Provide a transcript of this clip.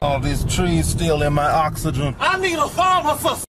All these trees stealing my oxygen. I need a pharmacist.